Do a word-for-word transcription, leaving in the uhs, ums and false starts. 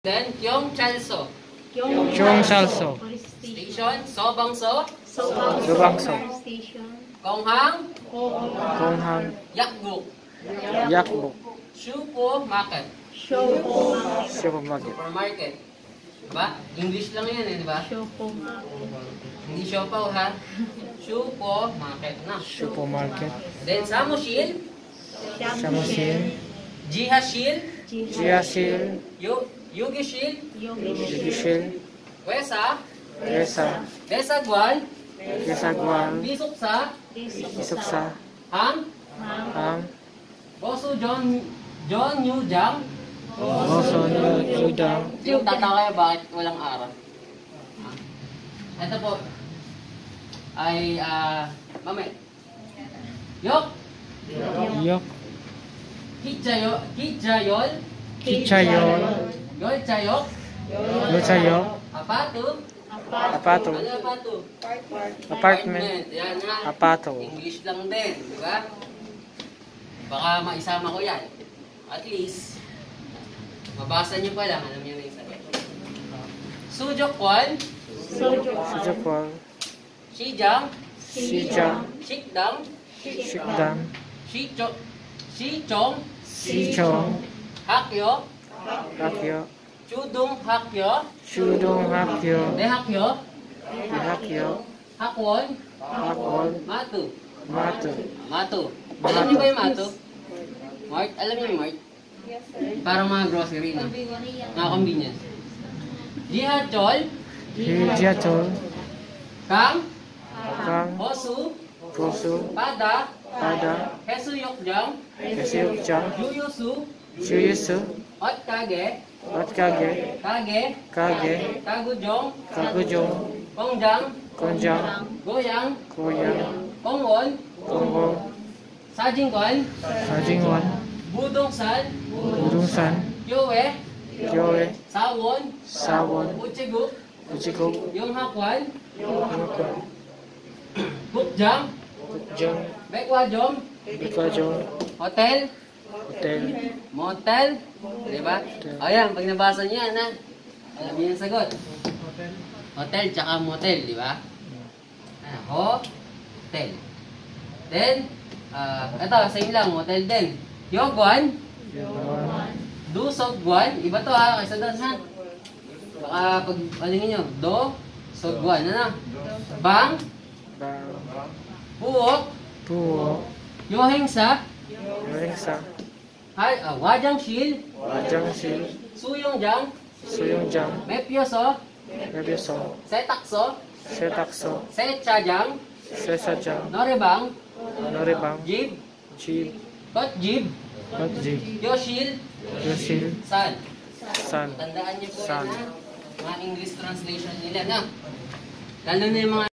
Then, Gyeongchalso. Gyeongchalso. Station, Sobangso. Sobangso. Konghang. Konghang. Yakbuk. Yakbuk. Shupo Market. Supermarket. Supermarket. Diba? English lang yan eh, diba? Hindi siopaw ha. Shupo Market na. Supermarket. Then, Samushil. Samushil. Jihashil. Jihashil. Yu Yugishil. Yugishil. Wesa. Wesa. Desagwan. Desagwan. Bisuksa. Isuksa. Ham. Ham. Bosu John John Yujang. Boso Yudang. Yung tataka kayo bakit walang araw. Ito po ay ah uh, mame. Yok. Yok. Kichayo Kichayol. Kichayol. Yol Chayok. Luchayok. Apatu. Apato. Ano apatu? Apartment. Yan nga. Apato. English lang din, di ba? Baka maisama ko yan. At least, mabasa nyo pa lang, alam nyo na yung sabi. Sujokwan. Sujukwal. Shijang. Sijang. Shikdang. Shikdang. Shicho. Shichong. Sichong. Hakyo. Hakyo. Chudong Hakyo. Chudong Hakyo. Dehakyo. Hakyo. Hakwon. Hakol. Matu. Matu. Matu. Alam niyo ba yung Matu? Mart? Alam niyo yung Mart? Parang mga grocery na. Mga convenience. Jihachol. Hijiatol. Kang. Kang. Hosu. Kosu. Pada. Pada. Hesuyokjang. Yasiyukjang. Yuyusu. Shuyusu. Otkage. Otkage. Kage. Kage. Kagujong. Kagujong. Kongjang. Konjang. Goyang. Koyang. Kongwon. Kongwon. Sajingkwan. Sajingwan. Budongsan. Budungsan. Yowe. Kyoe. Sawon. Sawon. Uchiguk. Uchigok. Yonghakwan. Yonghakwan. Bukjang. Bukjang. Bekwajong. Bikwajong. Hotel. Hotel. Motel. Diba? O yan, pag nabasa niyo yan ha. Alam niyo yung sagot. Hotel tsaka motel, di ba? Ho. Hotel. Then, uh, ito, same lang, motel din. Yogwan. Do-sogwan. Iba to ha, kaysa doon ha. Baka pag, alingin nyo, do, sogwan, ano? Bang. Bang. Puok. Puo. Yohengsa. Yohengsa. Hay, uh, wajang shil. Wajang shil. Suyongjang. Suyongjang. Mepyoso. Mepyoso. Setakso. Setakso. Sechajang. Sesajang. Norebang. Norebang. Jib. Jib. Kotjib. Kotjib. Yoshil. Yoshil. San. San. Tandaan niyo po San. yan ha. Mga English translation nila na. Lalo na yung mga